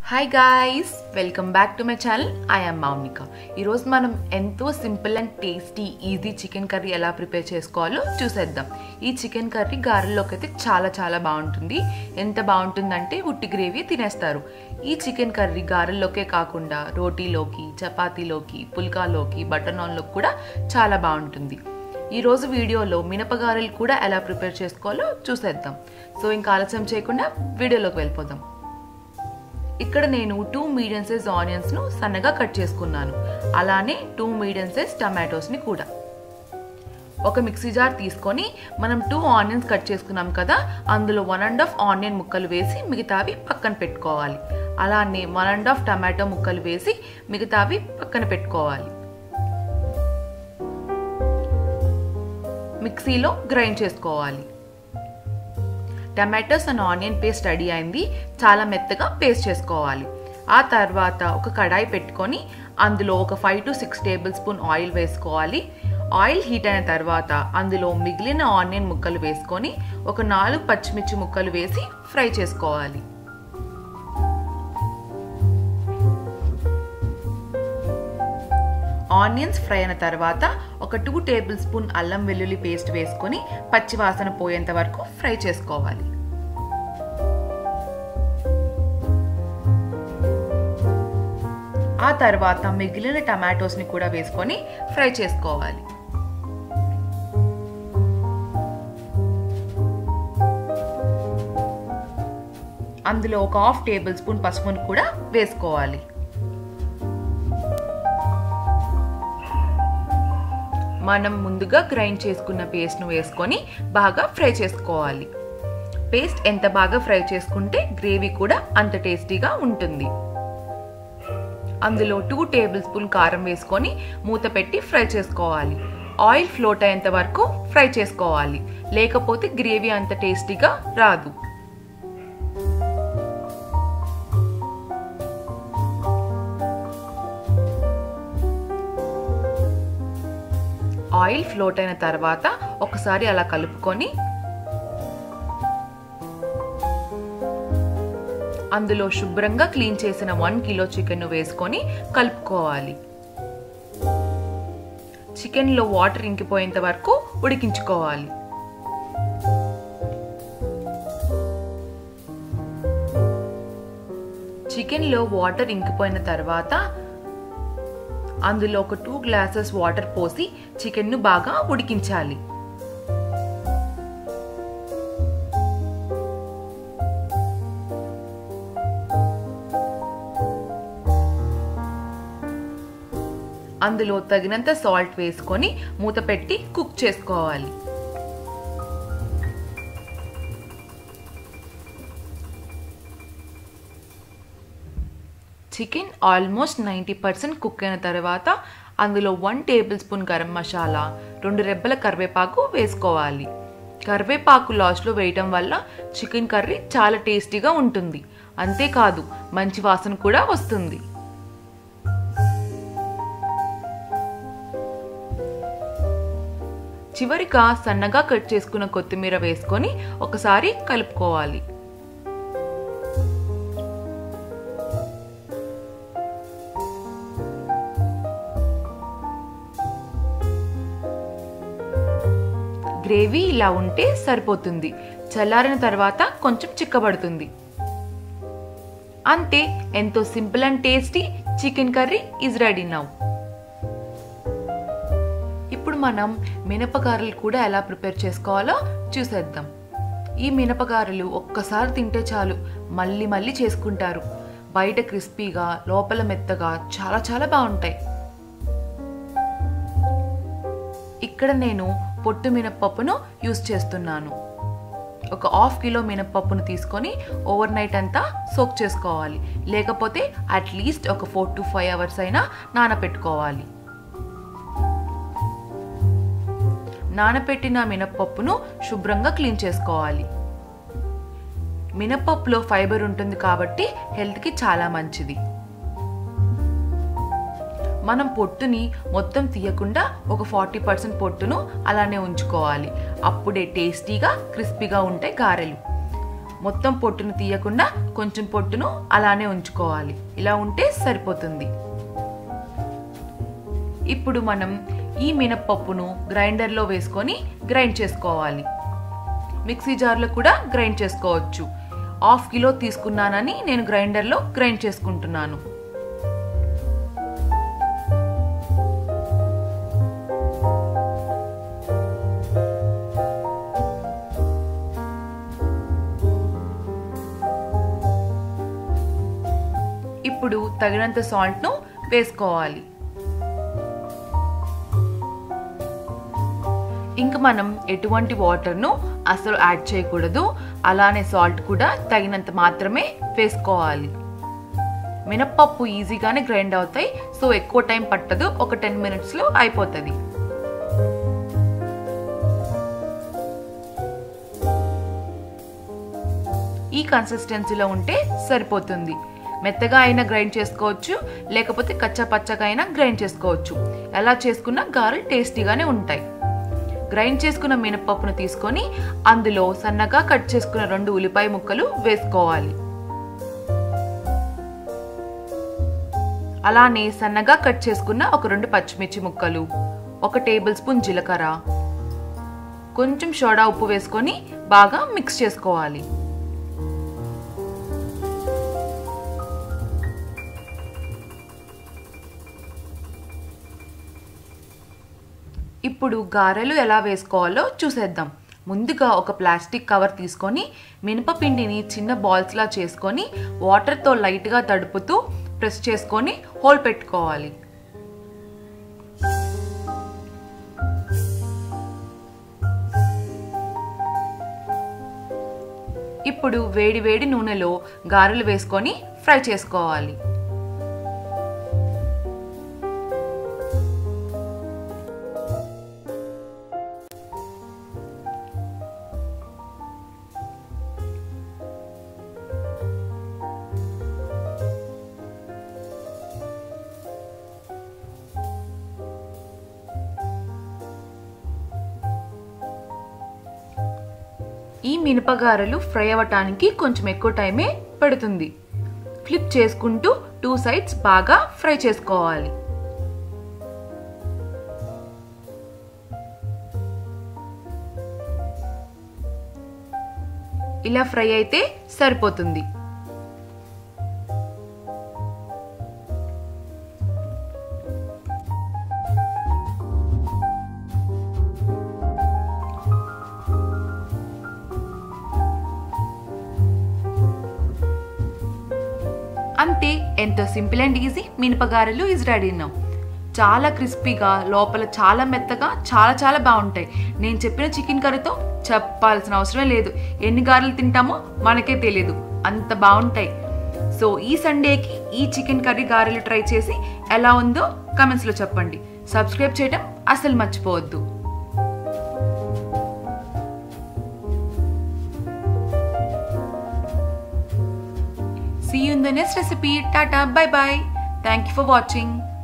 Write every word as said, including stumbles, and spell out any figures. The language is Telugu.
Hi guys, welcome back to my channel. I am Monika. ఈ రోజు మనం ఎంతో simple and tasty easy chicken curry ఎలా ప్రిపేర్ చేసుకోవాలో చూసేద్దాం. ఈ చికెన్ కర్రీ గారెల్లోకి అయితే చాలా చాలా బాగుంటుంది. ఎంత బాగుంటుందంటే ఉట్టి గ్రేవీ తినేస్తారు. ఈ చికెన్ కర్రీ గారెల్లోకే కాకుండా రోటీలోకి, చపాతీలోకి, పుల్కాలోకి, బటర్ నాన్లోకి కూడా చాలా బాగుంటుంది. ఈ రోజు వీడియోలో మినపగారెలు కూడా ఎలా ప్రిపేర్ చేసుకోవాలో చూసేద్దాం. సో ఇంకా ఆలస్యం చేయకుండా వీడియోలోకి వెళ్ళిపోదాం. ఇక్కడ నేను టూ మీడియం సైజ్ ఆనియన్స్ ను సన్నగా కట్ చేసుకున్నాను. అలానే టూ మీడియం సైజ్ టమాటోస్ ని కూడా. ఒక మిక్సీ జార్ తీసుకొని మనం టూ ఆనియన్స్ కట్ చేసుకున్నాం కదా, అందులో వన్ అండ్ హాఫ్ ఆనియన్ ముక్కలు వేసి మిగతావి పక్కన పెట్టుకోవాలి. అలానే వన్ అండ్ హాఫ్ టమాటో ముక్కలు వేసి మిగతావి పక్కన పెట్టుకోవాలి. మిక్సీలో గ్రైండ్ చేసుకోవాలి. Tomatoes and onion paste ready అయింది. చాలా మెత్తగా పేస్ట్ చేసుకోవాలి. ఆ తర్వాత ఒక కడాయి పెట్టుకొని అందులో ఒక five to six tablespoon oil వేసుకోవాలి. ఆయిల్ హీట్ అయిన తర్వాత అందులో మిగిలిన ఆనియన్ ముక్కలు వేసుకొని ఒక నాలుగు పచ్చిమిర్చి ముక్కలు వేసి ఫ్రై చేసుకోవాలి. ఆనియన్స్ ఫ్రై అయిన తర్వాత ఒక టూ టేబుల్ స్పూన్ అల్లం వెల్లుల్లి పేస్ట్ వేసుకొని పచ్చివాసన పోయేంత వరకు ఫ్రై చేసుకోవాలి. ఆ తర్వాత మిగిలిన టమాటోస్ ని కూడా వేసుకొని ఫ్రై చేసుకోవాలి. అందులో ఒక హాఫ్ టేబుల్ స్పూన్ పసుపును కూడా వేసుకోవాలి. మనం ముందుగా గ్రైండ్ చేసుకున్న పేస్ట్ను వేసుకొని బాగా ఫ్రై చేసుకోవాలి. పేస్ట్ ఎంత బాగా ఫ్రై చేసుకుంటే గ్రేవీ కూడా అంత టేస్టీగా ఉంటుంది. అందులో టూ టేబుల్ స్పూన్ కారం వేసుకొని మూత పెట్టి ఫ్రై చేసుకోవాలి. ఆయిల్ ఫ్లోట్ అయ్యేంత వరకు ఫ్రై చేసుకోవాలి, లేకపోతే గ్రేవీ అంత టేస్టీగా రాదు. ఆయిల్ ఫ్లోట్ అయిన తర్వాత ఒకసారి అలా కలుపుకొని అందులో శుభ్రంగా క్లీన్ చేసిన వన్ కిలో చికెన్ వేసుకొని కలుపుకోవాలి. చికెన్ లో వాటర్ ఇంకిపోయేంత వరకు ఉడికించుకోవాలి. చికెన్ లో వాటర్ ఇంకిపోయిన తర్వాత అందులో ఒక టూ గ్లాసెస్ వాటర్ పోసి చికెన్ ను బాగా ఉడికించాలి. అందులో తగినంత సాల్ట్ వేసుకొని మూత పెట్టి కుక్ చేసుకోవాలి. Chicken almost ninety percent cook అయిన తర్వాత అందులో one tablespoon garam masala, రెండు రెబ్బల కరివేపాకు వేసుకోవాలి. కరివేపాకు లాస్ట్లో వేయటం వల్ల చికెన్ కర్రీ చాలా టేస్టీగా ఉంటుంది. అంతేకాదు మంచి వాసన కూడా వస్తుంది. చివరిగా సన్నగా కట్ చేసుకున్న కొత్తిమీర వేసుకొని ఒకసారి కలుపుకోవాలి. గ్రేవీ ఇలా ఉంటే సరిపోతుంది. చల్లారిన తర్వాత కొంచెం చిక్కబడుతుంది. అంతే, ఎంతో simple and tasty chicken curry is ready now. ఇప్పుడు మనం మినపగారెలు కూడా ఎలా ప్రిపేర్ చేసుకోవాలో చూసేద్దాం. ఈ మినపగారెలు ఒక్కసారి తింటే చాలు మళ్ళీ మళ్ళీ చేసుకుంటారు. బయట క్రిస్పీగా, లోపల మెత్తగా చాలా చాలా బాగుంటాయి. ఇక్కడ నేను పొట్టు మినపప్పును యూస్ చేస్తున్నాను. ఒక హాఫ్ కిలో మినపప్పును తీసుకొని ఓవర్ నైట్ అంతా సోక్ చేసుకోవాలి. లేకపోతే అట్లీస్ట్ ఒక ఫోర్ టు ఫైవ్ అవర్స్ అయినా నానపెట్టుకోవాలి. నానపెట్టిన మినపప్పును శుభ్రంగా క్లీన్ చేసుకోవాలి. మినపప్పులో ఫైబర్ ఉంటుంది కాబట్టి హెల్త్కి చాలా మంచిది. మనం పొట్టుని మొత్తం తీయకుండా ఒక ఫార్టీ పర్సెంట్ పొట్టును అలానే ఉంచుకోవాలి. అప్పుడే టేస్టీగా క్రిస్పీగా ఉంటాయి గారెలు. మొత్తం పొట్టును తీయకుండా కొంచెం పొట్టును అలానే ఉంచుకోవాలి. ఇలా ఉంటే సరిపోతుంది. ఇప్పుడు మనం ఈ మినపప్పును గ్రైండర్లో వేసుకొని గ్రైండ్ చేసుకోవాలి. మిక్సీ జార్లో కూడా గ్రైండ్ చేసుకోవచ్చు. హాఫ్ కిలో తీసుకున్నానని నేను గ్రైండర్లో గ్రైండ్ చేసుకుంటున్నాను. ఇప్పుడు తగినంత సాల్ట్ను వేసుకోవాలి. ఇంకా మనం ఎటువంటి వాటర్ను అసలు యాడ్ చేయకూడదు. అలానే సాల్ట్ కూడా తగినంత మాత్రమే వేసుకోవాలి. మినపప్పు ఈజీగానే గ్రైండ్ అవుతాయి, సో ఎక్కువ టైం పట్టదు. ఒక టెన్ మినిట్స్లో అయిపోతుంది. ఈ కన్సిస్టెన్సీలో ఉంటే సరిపోతుంది. మెత్తగా అయినా గ్రైండ్ చేసుకోవచ్చు, లేకపోతే కచ్చా పచ్చగా అయినా గ్రైండ్ చేసుకోవచ్చు. ఎలా చేసుకున్నా గారెలు టేస్టీగానే ఉంటాయి. గ్రైండ్ చేసుకున్న మినపప్పును తీసుకొని అందులో సన్నగా కట్ చేసుకున్న రెండు ఉల్లిపాయ ముక్కలు వేసుకోవాలి. అలానే సన్నగా కట్ చేసుకున్న ఒక రెండు పచ్చిమిర్చి ముక్కలు, ఒక టేబుల్ స్పూన్ జీలకర్ర, కొంచెం సోడా ఉప్పు వేసుకొని బాగా మిక్స్ చేసుకోవాలి. ఇప్పుడు గారెలు ఎలా వేసుకోవాలో చూసేద్దాం. ముందుగా ఒక ప్లాస్టిక్ కవర్ తీసుకొని మినపపిండిని చిన్న బాల్స్లా చేసుకొని వాటర్తో లైట్గా తడుపుతూ ప్రెస్ చేసుకొని హోల్ పెట్టుకోవాలి. ఇప్పుడు వేడి వేడి నూనెలో గారెలు వేసుకొని ఫ్రై చేసుకోవాలి. ఈ మినపగారెలు ఫ్రై అవ్వటానికి కొంచెం ఎక్కువ టైమే పడుతుంది. ఫ్లిప్ చేసుకుంటూ టూ సైడ్స్ బాగా ఫ్రై చేసుకోవాలి. ఇలా ఫ్రై అయితే సరిపోతుంది. అంతే, ఎంతో సింపుల్ అండ్ ఈజీ మినపగారెలు ఇస్ రెడీ నౌ. చాలా క్రిస్పీగా, లోపల చాలా మెత్తగా, చాలా చాలా బాగుంటాయి. నేను చెప్పిన చికెన్ కర్రీతో చెప్పాల్సిన అవసరమే లేదు. ఎన్ని గారెలు తింటామో మనకే తెలియదు, అంత బాగుంటాయి. సో ఈ సండేకి ఈ చికెన్ కర్రీ గారెలు ట్రై చేసి ఎలా ఉందో కామెంట్స్లో చెప్పండి. సబ్స్క్రైబ్ చేయడం అసలు మర్చిపోవద్దు. See you in the next recipe. Tata, bye bye. Thank you for watching.